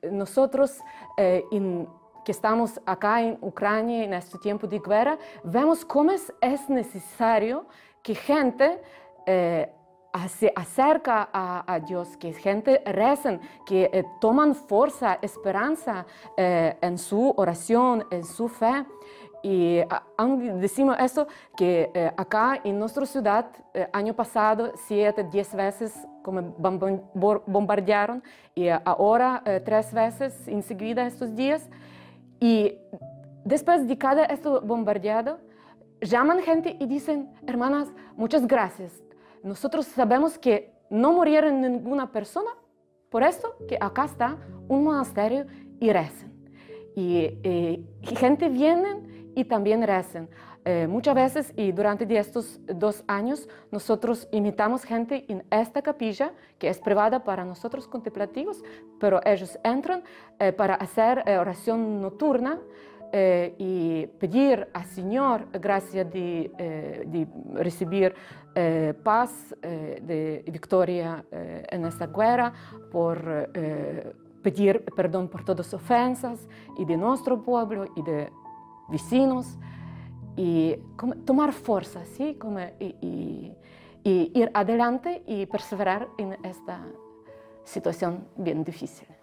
nosotros que estamos acá en Ucrania en este tiempo de guerra, vemos cómo es necesario que gente se acerca a Dios, que gente recen, que toman fuerza, esperanza en su oración, en su fe. Y decimos esto, que acá en nuestra ciudad, año pasado, 7, 10 veces como bombardearon, y ahora 3 veces enseguida estos días. Y después de cada esto bombardeado, llaman gente y dicen: hermanas, muchas gracias. Nosotros sabemos que no murieron ninguna persona, por eso que acá está un monasterio y rezan. Y gente viene y también rezan. Muchas veces y durante estos 2 años nosotros invitamos gente en esta capilla que es privada para nosotros contemplativos, pero ellos entran para hacer oración nocturna y pedir al Señor gracia de recibir paz, de victoria en esta guerra, por pedir perdón por todas las ofensas y de nuestro pueblo y de vecinos. Y tomar fuerza, ¿sí? Y ir adelante y perseverar en esta situación bien difícil.